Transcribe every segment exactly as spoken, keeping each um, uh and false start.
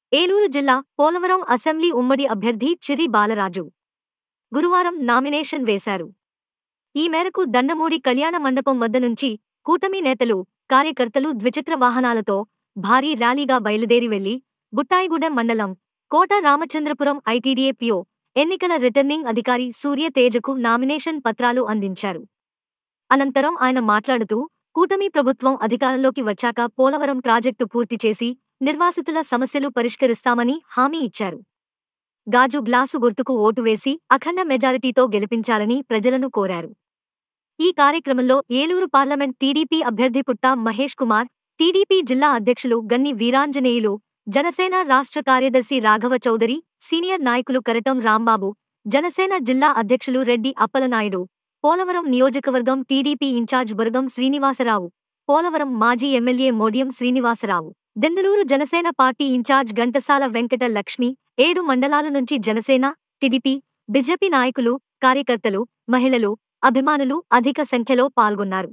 ఏలూరు జిల్లా పోలవరం అసెంబ్లీ ఉమ్మడి అభ్యర్థి చిరి బాలరాజు గురువారం నామినేషన్ వేశారు. ఈ మేరకు దండమూడి కళ్యాణ మండపం వద్ద నుంచి కూటమి నేతలు, కార్యకర్తలు ద్విచక్ర వాహనాలతో భారీ ర్యాలీగా బయలుదేరి వెళ్లి బుట్టాయిగూడెం మండలం కోట రామచంద్రపురం ఐటీడీఏ పీఓ ఎన్నికల రిటర్నింగ్ అధికారి సూర్య తేజకు నామినేషన్ పత్రాలు అందించారు. అనంతరం ఆయన మాట్లాడుతూ, కూటమి ప్రభుత్వం అధికారంలోకి వచ్చాక పోలవరం ప్రాజెక్టు పూర్తి చేసి నిర్వాసితుల సమస్యలు పరిష్కరిస్తామని హామీ ఇచ్చారు. గాజు గ్లాసు గుర్తుకు ఓటు వేసి అఖండ మెజారిటీతో గెలిపించాలని ప్రజలను కోరారు. ఈ కార్యక్రమంలో ఏలూరు పార్లమెంట్ టీడీపీ అభ్యర్థి పుట్టా మహేష్ కుమార్, టీడీపీ జిల్లా అధ్యక్షులు గన్ని వీరాంజనేయులు, జనసేన రాష్ట్ర కార్యదర్శి రాఘవ చౌదరి, సీనియర్ నాయకులు కరటం రాంబాబు, జనసేన జిల్లా అధ్యక్షులు రెడ్డి అప్పలనాయుడు, పోలవరం నియోజకవర్గం టీడీపీ ఇన్ఛార్జ్ బురగం శ్రీనివాసరావు, పోలవరం మాజీ MLA Modiyam Srinivasarao, Denduluru Janasena party incharge Ghantasala Venkata Lakshmi, ఏడు మండలాల నుంచి జనసేన, టీడీపీ, బీజేపీ నాయకులు, కార్యకర్తలు, మహిళలు, అభిమానులు అధిక సంఖ్యలో పాల్గొన్నారు.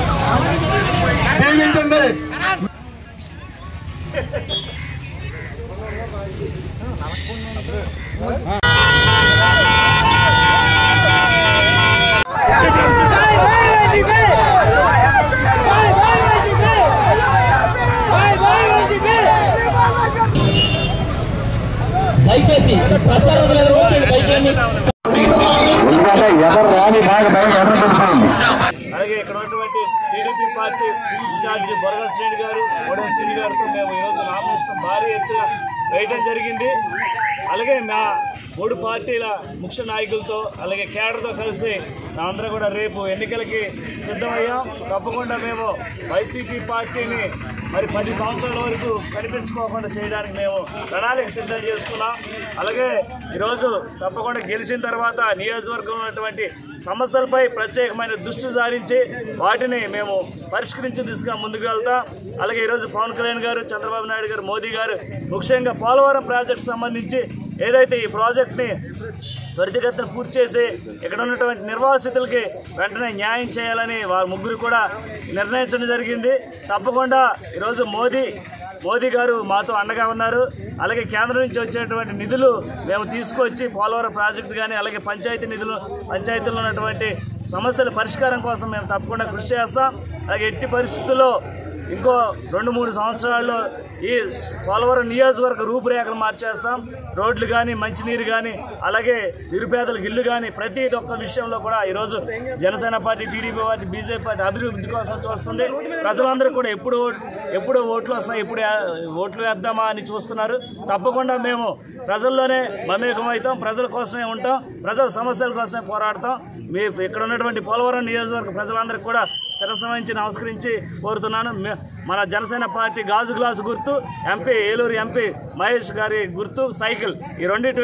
అలాగే ఇక్కడ ఉన్నటువంటి టీడీపీ పార్టీ ఇన్ఛార్జి బొరగ శ్రేణి గారు, మోడియం శ్రీని గారితో మేము ఈరోజు నామినేషన్ భారీ ఎత్తున వేయడం జరిగింది. అలాగే మా మూడు పార్టీల ముఖ్య నాయకులతో అలాగే కేడర్తో కలిసి మేమందరం కూడా రేపు ఎన్నికలకి సిద్ధమయ్యాం. తప్పకుండా మేము వైసీపీ పార్టీని మరి పది సంవత్సరాల వరకు కనిపించుకోకుండా చేయడానికి మేము ప్రణాళిక సిద్ధం చేసుకున్నాం. అలాగే ఈరోజు తప్పకుండా గెలిచిన తర్వాత నియోజకవర్గంలో ఉన్నటువంటి సమస్యలపై ప్రత్యేకమైన దృష్టి సారించి వాటిని మేము పరిష్కరించే దిశగా ముందుకు వెళ్తాం. అలాగే ఈరోజు పవన్ కళ్యాణ్ గారు, చంద్రబాబు నాయుడు గారు, మోదీ గారు ముఖ్యంగా పోలవరం ప్రాజెక్టు సంబంధించి ఏదైతే ఈ ప్రాజెక్ట్ని త్వరితగతిన పూర్తి చేసి ఇక్కడ ఉన్నటువంటి నిర్వాసితులకి వెంటనే న్యాయం చేయాలని వారు ముగ్గురు కూడా నిర్ణయించడం జరిగింది. తప్పకుండా ఈరోజు మోదీ మోదీ గారు మాతో అండగా ఉన్నారు. అలాగే కేంద్రం నుంచి వచ్చేటువంటి నిధులు మేము తీసుకొచ్చి పోలవరం ప్రాజెక్టు కానీ అలాగే పంచాయతీ నిధులు పంచాయతీల్లో ఉన్నటువంటి సమస్యల పరిష్కారం కోసం మేము తప్పకుండా కృషి చేస్తాం. అలాగే ఎట్టి పరిస్థితుల్లో ఇంకో రెండు మూడు సంవత్సరాల్లో ఈ పోలవరం నియోజకవర్గ రూపురేఖలు మార్చేస్తాం. రోడ్లు కానీ, మంచినీరు కానీ, అలాగే నిరుపేదలకు ఇల్లు కానీ ప్రతి ఒక్క విషయంలో కూడా ఈరోజు Janasena party, TDP party, BJP party అభివృద్ధి కోసం చూస్తుంది. ప్రజలందరూ కూడా ఎప్పుడు ఎప్పుడు ఓట్లు వస్తాయి, ఎప్పుడు ఓట్లు వేద్దామా అని చూస్తున్నారు. తప్పకుండా మేము ప్రజల్లోనే మమేకం అవుతాం, ప్రజల కోసమే ఉంటాం, ప్రజల సమస్యల కోసమే పోరాడతాం. మీ ఇక్కడ ఉన్నటువంటి పోలవరం నియోజకవర్గ ప్రజలందరికీ కూడా శిరస్సు వంచి నమస్కరించి కోరుతున్నాను. మన జనసేన పార్టీ గాజు గ్లాసు గుర్తు, ఎంపీ ఏలూరు ఎంపీ మహేష్ గారి గుర్తు సైకిల్, ఈ రెండింటి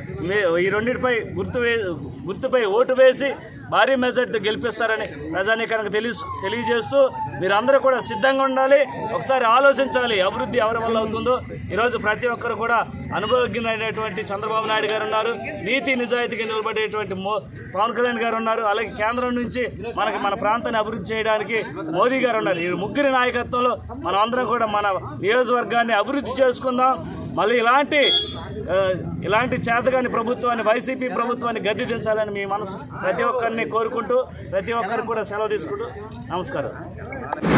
ఈ రెండింటిపై గుర్తు గుర్తుపై ఓటు వేసి భారీ మెజార్టీతో గెలిపిస్తారని ప్రజానీకానికి తెలియ తెలియజేస్తూ మీరందరూ కూడా సిద్ధంగా ఉండాలి. ఒకసారి ఆలోచించాలి అభివృద్ధి ఎవరి వల్ల అవుతుందో. ఈరోజు ప్రతి ఒక్కరు కూడా అనుభవజ్ఞులైనటువంటి చంద్రబాబు నాయుడు గారు ఉన్నారు, నీతి నిజాయితీగా నిలబడేటువంటి మో పవన్ కళ్యాణ్ గారు ఉన్నారు, అలాగే కేంద్రం నుంచి మనకి మన ప్రాంతాన్ని అభివృద్ధి చేయడానికి మోదీ గారు ఉన్నారు. ఈ ముగ్గురి నాయకత్వంలో మనం అందరం కూడా మన నియోజకవర్గాన్ని అభివృద్ధి చేసుకుందాం. మళ్ళీ ఇలాంటి ఇలాంటి చేతగాని ప్రభుత్వాన్ని, వైసీపీ ప్రభుత్వాన్ని గద్దె దించాలని మీ మనసు ప్రతి ఒక్కరిని కోరుకుంటూ ప్రతి ఒక్కరికి కూడా సెలవు తీసుకుంటూ నమస్కారం.